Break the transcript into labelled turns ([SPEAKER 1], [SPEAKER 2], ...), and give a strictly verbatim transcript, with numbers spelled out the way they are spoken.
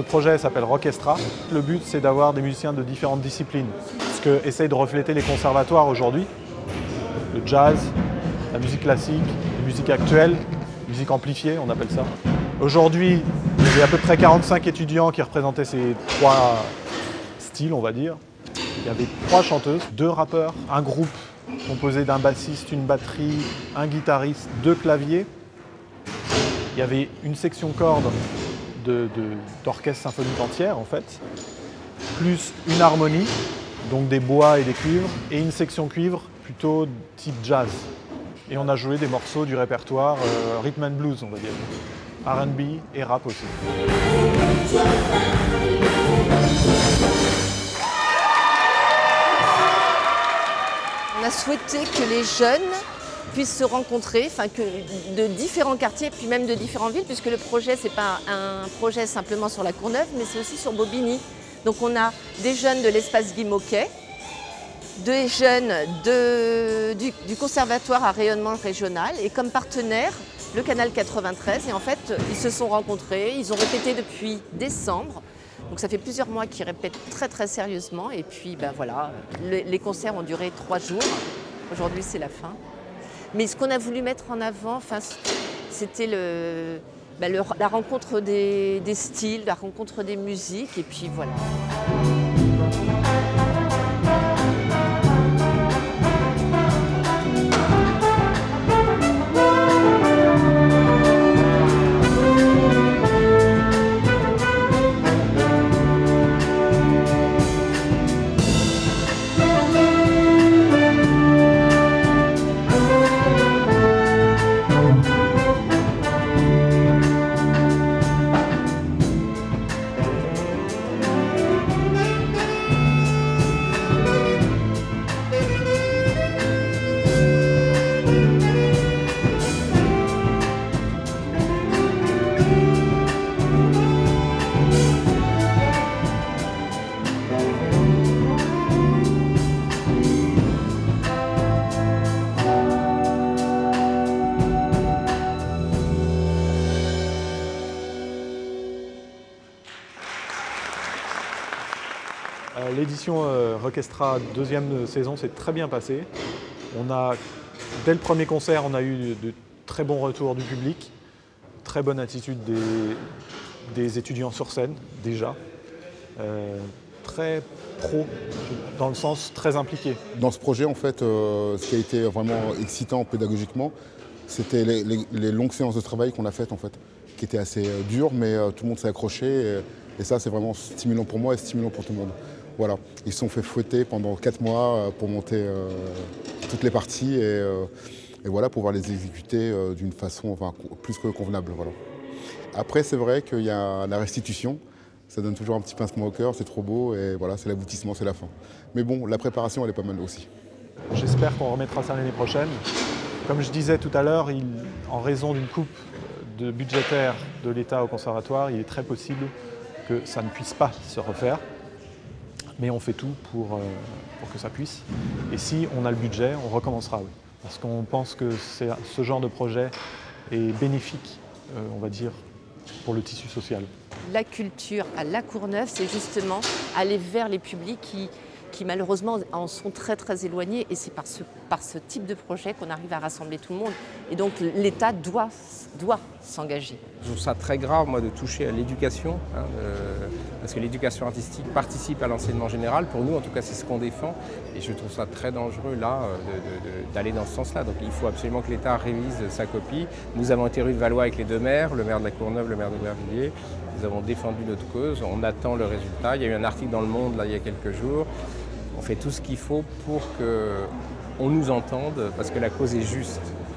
[SPEAKER 1] projet s'appelle Rockestra. Le but, c'est d'avoir des musiciens de différentes disciplines. Ce que essayent de refléter les conservatoires aujourd'hui. Le jazz, la musique classique, la musique actuelle, la musique amplifiée, on appelle ça. Aujourd'hui, il y avait à peu près quarante-cinq étudiants qui représentaient ces trois styles, on va dire. Il y avait trois chanteuses, deux rappeurs, un groupe composé d'un bassiste, une batterie, un guitariste, deux claviers. Il y avait une section cordes d'orchestre symphonique entière, en fait, plus une harmonie, donc des bois et des cuivres, et une section cuivre plutôt type jazz. Et on a joué des morceaux du répertoire euh, rhythm and blues, on va dire, R and B et rap aussi.
[SPEAKER 2] On a souhaité que les jeunes puissent se rencontrer, enfin que de différents quartiers, puis même de différentes villes, puisque le projet, c'est pas un projet simplement sur la Courneuve, mais c'est aussi sur Bobigny. Donc on a des jeunes de l'espace Guy Môquet, des jeunes de, du, du conservatoire à rayonnement régional, et comme partenaire, le Canal quatre-vingt-treize. Et en fait, ils se sont rencontrés, ils ont répété depuis décembre. Donc ça fait plusieurs mois qu'ils répètent très très sérieusement. Et puis ben voilà, le, les concerts ont duré trois jours. Aujourd'hui, c'est la fin. Mais ce qu'on a voulu mettre en avant, enfin, c'était le, ben le, la rencontre des, des styles, la rencontre des musiques, et puis voilà.
[SPEAKER 1] L'édition euh, Rockestra deuxième saison s'est très bien passée. On a, dès le premier concert, on a eu de, de très bons retours du public, très bonne attitude des, des étudiants sur scène, déjà. Euh, très pro, dans le sens très impliqué.
[SPEAKER 3] Dans ce projet, en fait, euh, ce qui a été vraiment excitant pédagogiquement, c'était les, les, les longues séances de travail qu'on a faites, en fait, qui étaient assez euh, dures, mais euh, tout le monde s'est accroché. Et, et ça, c'est vraiment stimulant pour moi et stimulant pour tout le monde. Voilà. Ils se sont fait fouetter pendant quatre mois pour monter euh, toutes les parties et, euh, et voilà, pouvoir les exécuter euh, d'une façon enfin, plus que convenable. Voilà. Après, c'est vrai qu'il y a la restitution. Ça donne toujours un petit pincement au cœur, c'est trop beau et voilà, c'est l'aboutissement, c'est la fin. Mais bon, la préparation, elle est pas mal aussi.
[SPEAKER 1] J'espère qu'on remettra ça l'année prochaine. Comme je disais tout à l'heure, en raison d'une coupe de budgétaire de l'État au conservatoire, il est très possible que ça ne puisse pas se refaire. Mais on fait tout pour, euh, pour que ça puisse. Et si on a le budget, on recommencera, oui. Parce qu'on pense que ce genre de projet est bénéfique, euh, on va dire, pour le tissu social.
[SPEAKER 2] La culture à La Courneuve, c'est justement aller vers les publics qui, qui malheureusement en sont très très éloignés. Et c'est par ce, par ce type de projet qu'on arrive à rassembler tout le monde. Et donc l'État doit, doit s'engager.
[SPEAKER 4] Je trouve ça très grave, moi, de toucher à l'éducation, hein, de, parce que l'éducation artistique participe à l'enseignement général. Pour nous, en tout cas, c'est ce qu'on défend. Et je trouve ça très dangereux, là, d'aller dans ce sens-là. Donc il faut absolument que l'État révise sa copie. Nous avons été rue de Valois avec les deux maires, le maire de La Courneuve, le maire d'Aubervilliers. Nous avons défendu notre cause, on attend le résultat. Il y a eu un article dans Le Monde, là, il y a quelques jours. On fait tout ce qu'il faut pour qu'on nous entende, parce que la cause est juste.